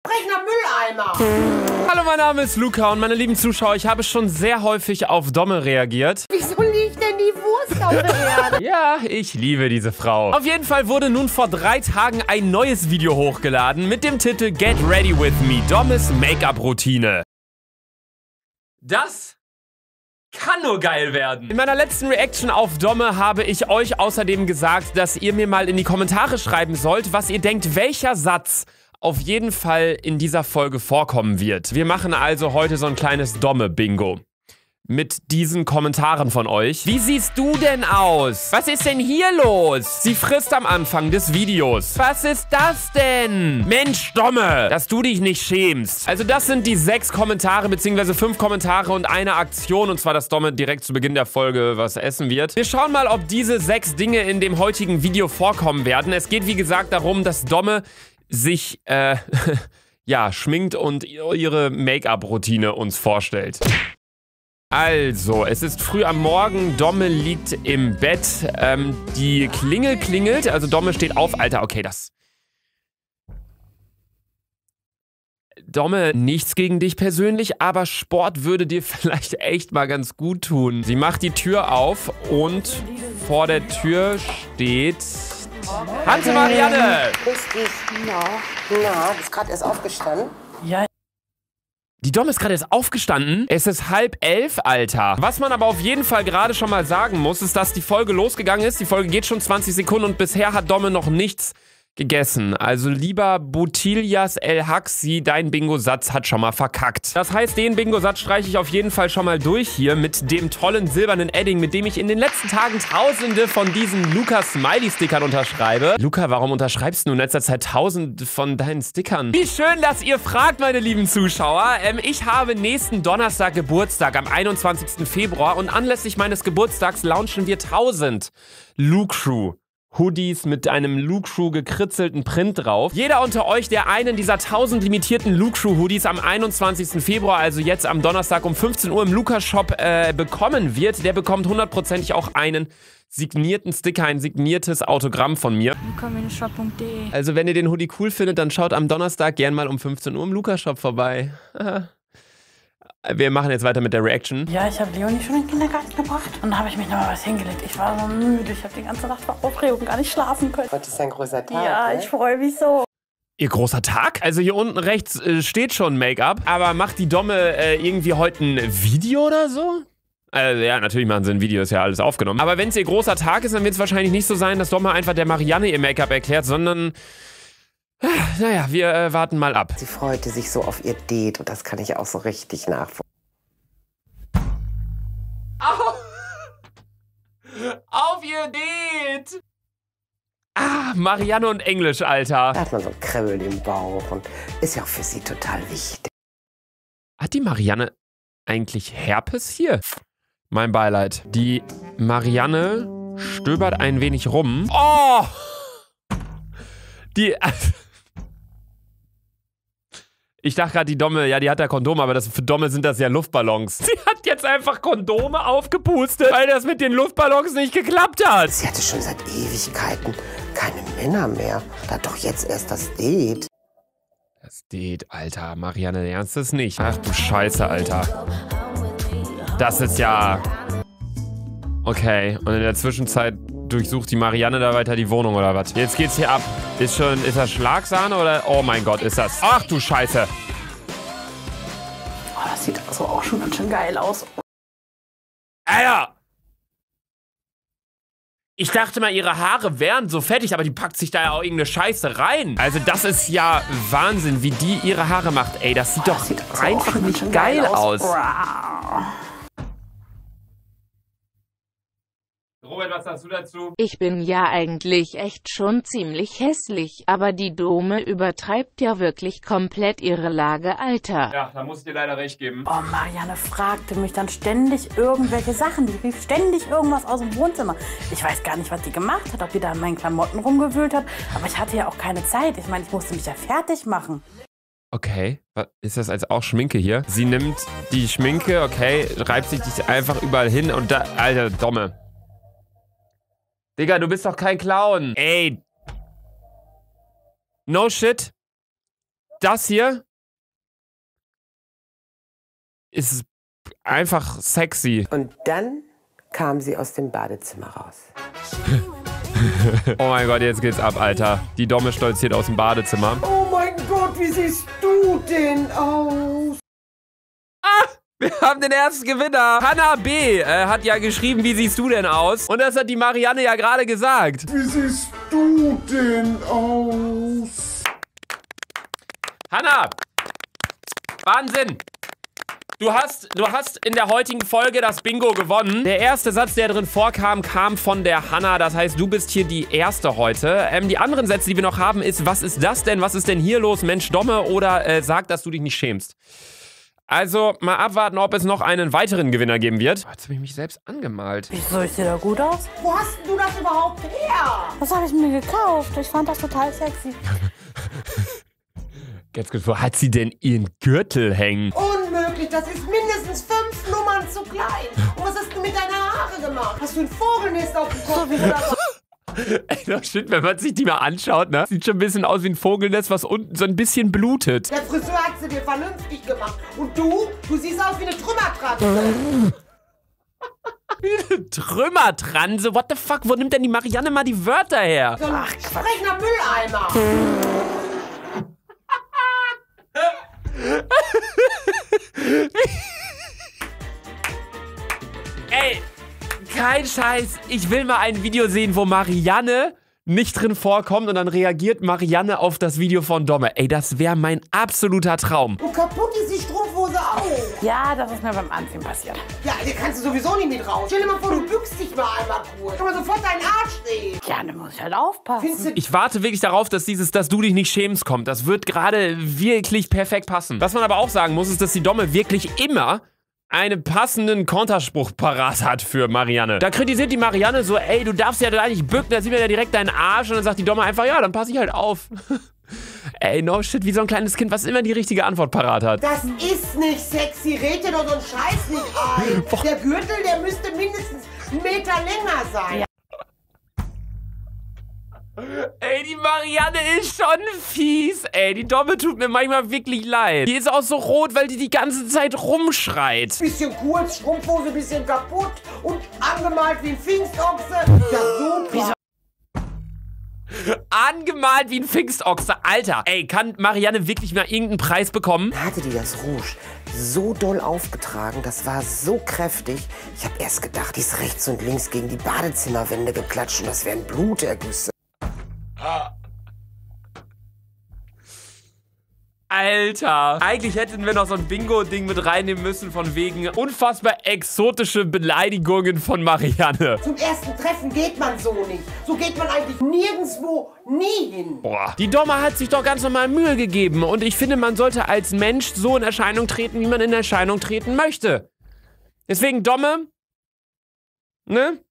sprechender Mülleimer. Hallo, mein Name ist Luca und meine lieben Zuschauer, ich habe schon sehr häufig auf Domme reagiert. Wieso liegt denn die Wurst auf der Erde? Ja, ich liebe diese Frau. Auf jeden Fall wurde nun vor 3 Tagen ein neues Video hochgeladen mit dem Titel Get Ready With Me, Dommes Make-up-Routine. Das kann nur geil werden. In meiner letzten Reaction auf Domme habe ich euch außerdem gesagt, dass ihr mir mal in die Kommentare schreiben sollt, was ihr denkt, welcher Satz auf jeden Fall in dieser Folge vorkommen wird. Wir machen also heute so ein kleines Domme-Bingo. Mit diesen Kommentaren von euch. Wie siehst du denn aus? Was ist denn hier los? Sie frisst am Anfang des Videos. Was ist das denn? Mensch, Domme, dass du dich nicht schämst. Also das sind die 6 Kommentare, beziehungsweise 5 Kommentare und eine Aktion. Und zwar, dass Domme direkt zu Beginn der Folge was essen wird. Wir schauen mal, ob diese 6 Dinge in dem heutigen Video vorkommen werden. Es geht, wie gesagt, darum, dass Domme sich, ja, schminkt und ihre Make-up-Routine uns vorstellt. Also, es ist früh am Morgen, Domme liegt im Bett, die Klingel klingelt, also Domme steht auf. Alter, okay, das... Domme, nichts gegen dich persönlich, aber Sport würde dir vielleicht echt mal ganz gut tun. Sie macht die Tür auf und vor der Tür steht... Tante Marianne! Grüß dich. Na, bist gerade erst aufgestanden? Ja. Die Domme ist gerade erst aufgestanden. Es ist 10:30, Alter. Was man aber auf jeden Fall gerade schon mal sagen muss, ist, dass die Folge losgegangen ist. Die Folge geht schon 20 Sekunden und bisher hat Domme noch nichts gegessen. Also lieber Butilias El Haxi, dein Bingo-Satz hat schon mal verkackt. Das heißt, den Bingo-Satz streiche ich auf jeden Fall schon mal durch hier mit dem tollen silbernen Edding, mit dem ich in den letzten Tagen tausende von diesen Luca-Smiley-Stickern unterschreibe. Luca, warum unterschreibst du in letzter Zeit tausende von deinen Stickern? Wie schön, dass ihr fragt, meine lieben Zuschauer. Ich habe nächsten Donnerstag Geburtstag, am 21. Februar und anlässlich meines Geburtstags launchen wir 1000 Luke-Crew Hoodies mit einem Luke Crew gekritzelten Print drauf. Jeder unter euch, der einen dieser 1000 limitierten Luke Crew Hoodies am 21. Februar, also jetzt am Donnerstag um 15 Uhr im Luca Shop bekommen wird, der bekommt hundertprozentig auch einen signierten Sticker, ein signiertes Autogramm von mir. luca-shop.de. Also wenn ihr den Hoodie cool findet, dann schaut am Donnerstag gern mal um 15 Uhr im Luca Shop vorbei. Wir machen jetzt weiter mit der Reaction. Ja, ich habe Leonie schon in den Kindergarten gebracht und da habe ich mich noch mal was hingelegt. Ich war so müde, ich habe die ganze Nacht vor Aufregung gar nicht schlafen können. Heute ist ein großer Tag. Ja, ne? ich freue mich so. Ihr großer Tag? Also hier unten rechts steht schon Make-up, aber macht die Domme irgendwie heute ein Video oder so? Ja, natürlich machen sie ein Video, ist ja alles aufgenommen. Aber wenn es ihr großer Tag ist, dann wird es wahrscheinlich nicht so sein, dass Domme einfach der Marianne ihr Make-up erklärt, sondern... Naja, wir warten mal ab. Sie freute sich so auf ihr Date und das kann ich auch so richtig nachvollziehen. Auf ihr Date! Ah, Marianne und Englisch, Alter. Da hat man so ein Kribbeln im Bauch und ist ja auch für sie total wichtig. Hat die Marianne eigentlich Herpes hier? Mein Beileid. Die Marianne stöbert ein wenig rum. Oh! Ich dachte gerade, die Domme, ja, die hat ja Kondome, aber für Domme sind das ja Luftballons. Sie hat jetzt einfach Kondome aufgepustet, weil das mit den Luftballons nicht geklappt hat. Sie hatte schon seit Ewigkeiten keine Männer mehr. Da hat doch jetzt erst das Date. Das Date, Alter. Marianne, ernst ist nicht. Ach du Scheiße, Alter. Das ist ja... Okay, und in der Zwischenzeit durchsucht die Marianne da weiter die Wohnung oder was? Jetzt geht's hier ab. Ist das Schlagsahne oder... Oh mein Gott, ist das... Ach du Scheiße. Oh, das sieht so auch schon ganz schön geil aus. Alter! Ich dachte mal, ihre Haare wären so fettig, aber die packt sich da ja auch irgendeine Scheiße rein. Also das ist ja Wahnsinn, wie die ihre Haare macht. Ey, das sieht doch einfach nicht geil aus. Robert, was sagst du dazu? Ich bin ja eigentlich echt schon ziemlich hässlich, aber die Dome übertreibt ja wirklich komplett ihre Lage, Alter. Ja, da muss ich dir leider recht geben. Oh, Marianne fragte mich dann ständig irgendwelche Sachen. Die rief ständig irgendwas aus dem Wohnzimmer. Ich weiß gar nicht, was die gemacht hat, ob die da an meinen Klamotten rumgewühlt hat. Aber ich hatte ja auch keine Zeit. Ich meine, ich musste mich ja fertig machen. Okay, ist das als auch Schminke hier? Sie nimmt die Schminke, okay, reibt sich die einfach überall hin und da... Alter, Domme. Digga, du bist doch kein Clown. Ey. No shit. das hier ist einfach sexy. Und dann kam sie aus dem Badezimmer raus. Oh mein Gott, jetzt geht's ab, Alter. Die Domme stolziert aus dem Badezimmer. Oh mein Gott, wie siehst du denn aus? Wir haben den ersten Gewinner. Hannah B. Hat ja geschrieben, wie siehst du denn aus? Und das hat die Marianne ja gerade gesagt. Wie siehst du denn aus? Hannah! Wahnsinn! Du hast in der heutigen Folge das Bingo gewonnen. Der erste Satz, der drin vorkam, kam von der Hannah. Das heißt, du bist hier die Erste heute. Die anderen Sätze, die wir noch haben, ist, was ist das denn? Was ist denn hier los? Mensch, Domme oder sag, dass du dich nicht schämst. Also, mal abwarten, ob es noch einen weiteren Gewinner geben wird. Jetzt habe ich mich selbst angemalt. Wieso, ich sehe da gut aus? Wo hast du das überhaupt her? Das habe ich mir gekauft. Ich fand das total sexy. Ganz gut, wo hat sie denn ihren Gürtel hängen? Unmöglich, das ist mindestens 5 Nummern zu klein. Und was hast du mit deinen Haaren gemacht? Hast du ein Vogelnest auf dem Kopf? Ey, das stimmt, wenn man sich die mal anschaut, ne? Sieht schon ein bisschen aus wie ein Vogelnest, was unten so ein bisschen blutet. Der Friseur hat sie dir vernünftig gemacht. Und du siehst aus wie eine Trümmertranse. Trümmertranse? What the fuck? Wo nimmt denn die Marianne mal die Wörter her? So ein sprechender Mülleimer. Ey, kein Scheiß. Ich will mal ein Video sehen, wo Marianne nicht drin vorkommt und dann reagiert Marianne auf das Video von Domme. Ey, das wäre mein absoluter Traum. Und kaputt ist die Strumpfhose auch. Ja, das ist mir beim Anziehen passiert. Ja, hier kannst du sowieso nicht mit raus. Stell dir mal vor, du bückst dich mal einmal kurz. Kann man sofort deinen Arsch sehen. Ja, dann muss ich halt aufpassen. Findest du Ich warte wirklich darauf, dass dass du dich nicht schämst, kommt. Das wird gerade wirklich perfekt passen. Was man aber auch sagen muss, ist, dass die Domme wirklich immer einen passenden Konterspruch parat hat für Marianne. Da kritisiert die Marianne so, ey, du darfst ja da nicht bücken, da sieht man ja direkt deinen Arsch. Und dann sagt die Domme einfach, ja, dann passe ich halt auf. Ey, no shit, wie so ein kleines Kind, was immer die richtige Antwort parat hat. Das ist nicht sexy, red dir doch so einen Scheiß nicht ein. Der Gürtel, der müsste mindestens 1 Meter länger sein. Ja. Ey, die Marianne ist schon fies. Ey, die Domme tut mir manchmal wirklich leid. Die ist auch so rot, weil die ganze Zeit rumschreit. Bisschen kurz, Strumpfhose, bisschen kaputt und angemalt wie ein Pfingstochse. Ja, super. Angemalt wie ein Pfingstochse. Alter, ey, kann Marianne wirklich mal irgendeinen Preis bekommen? Hatte die das Rouge so doll aufgetragen, das war so kräftig. Ich habe erst gedacht, die ist rechts und links gegen die Badezimmerwände geklatscht und das wären Blutergüsse. Alter, eigentlich hätten wir noch so ein Bingo-Ding mit reinnehmen müssen von wegen unfassbar exotische Beleidigungen von Marianne. Zum ersten Treffen geht man so nicht. So geht man eigentlich nirgendwo nie hin. Boah. Die Domme hat sich doch ganz normal Mühe gegeben und ich finde, man sollte als Mensch so in Erscheinung treten, wie man in Erscheinung treten möchte. Deswegen Domme, ne?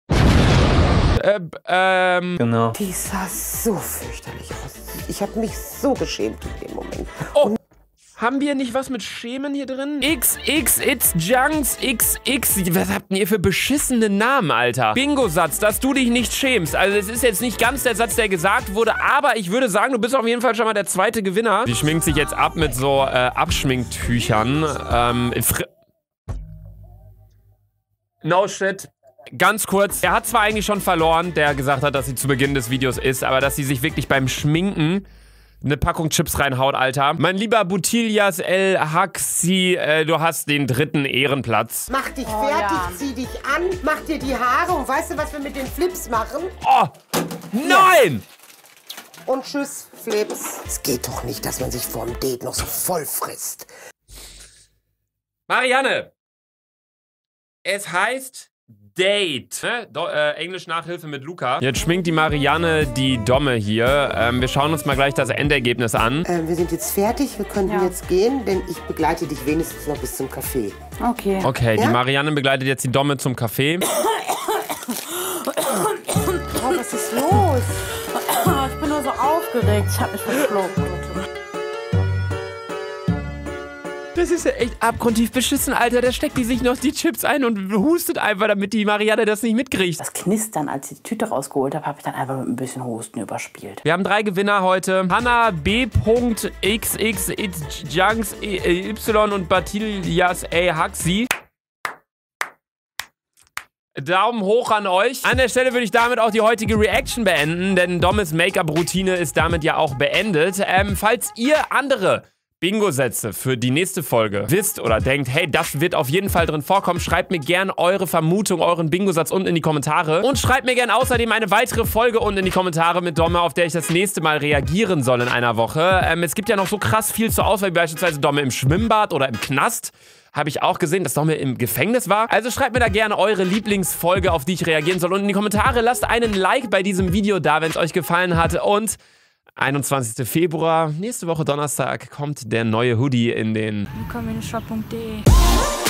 Genau. Die sah so fürchterlich aus. Ich habe mich so geschämt in dem Moment. Oh, haben wir nicht was mit Schämen hier drin? XX, It's Junks, XX. Was habt ihr für beschissene Namen, Alter? Bingo-Satz, dass du dich nicht schämst. Also es ist jetzt nicht ganz der Satz, der gesagt wurde, aber ich würde sagen, du bist auf jeden Fall schon mal der zweite Gewinner. Die schminkt sich jetzt ab mit so Abschminktüchern. No shit. Ganz kurz, er hat zwar eigentlich schon verloren, der gesagt hat, dass sie zu Beginn des Videos ist, aber dass sie sich wirklich beim Schminken eine Packung Chips reinhaut, Alter. Mein lieber Butilias El Haxi, du hast den 3. Ehrenplatz. Mach dich fertig, zieh dich an, mach dir die Haare und weißt du, was wir mit den Flips machen? Oh, nein! Und tschüss, Flips. Es geht doch nicht, dass man sich vorm Date noch so voll frisst. Marianne, es heißt Date. Englisch-Nachhilfe mit Luca. Jetzt schminkt die Marianne die Domme hier. Wir schauen uns mal gleich das Endergebnis an. Wir sind jetzt fertig, wir könnten jetzt gehen, denn ich begleite dich wenigstens noch bis zum Café. Okay. Okay, Ja? die Marianne begleitet jetzt die Domme zum Café. Oh, was ist los? Ich bin nur so aufgeregt. Ich habe mich verschluckt. Das ist ja echt abgrundtief beschissen, Alter. Der steckt die sich noch die Chips ein und hustet einfach, damit die Marianne das nicht mitkriegt. Das Knistern, als ich die Tüte rausgeholt habe, habe ich dann einfach mit ein bisschen Husten überspielt. Wir haben 3 Gewinner heute. Hanna B.XX Junks Y und Batilias A. Haxi. Daumen hoch an euch. An der Stelle würde ich damit auch die heutige Reaction beenden, denn Dommes Make-up-Routine ist damit ja auch beendet. Falls ihr andere Bingo-Sätze für die nächste Folge wisst oder denkt, hey, das wird auf jeden Fall drin vorkommen, schreibt mir gerne eure Vermutung, euren Bingo-Satz unten in die Kommentare. Und schreibt mir gerne außerdem eine weitere Folge unten in die Kommentare mit Domme, auf der ich das nächste Mal reagieren soll in einer Woche. Es gibt ja noch so krass viel zur Auswahl, wie beispielsweise Domme im Schwimmbad oder im Knast. Habe ich auch gesehen, dass Domme im Gefängnis war. Also schreibt mir da gerne eure Lieblingsfolge, auf die ich reagieren soll. Und in die Kommentare lasst einen Like bei diesem Video da, wenn es euch gefallen hat. Und 21. Februar, nächste Woche Donnerstag, kommt der neue Hoodie in den willkommen in shop.de.